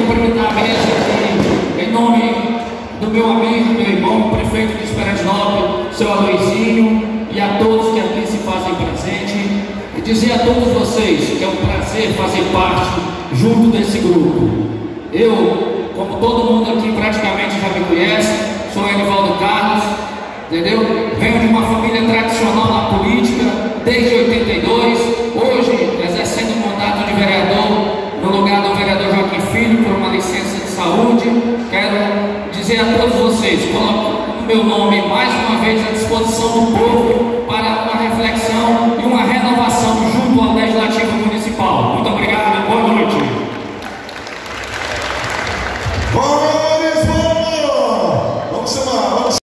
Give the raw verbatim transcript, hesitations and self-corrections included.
cumprimentar a mesa aqui, em nome do meu amigo, meu irmão, prefeito de Esperantinópolis, seu Aloizinho, e a todos que aqui se fazem presente, e dizer a todos vocês que é um prazer fazer parte junto desse grupo. Eu, como todo mundo aqui praticamente já me conhece, sou Enivaldo Carlos, entendeu? Venho de uma família tradicional na política, desde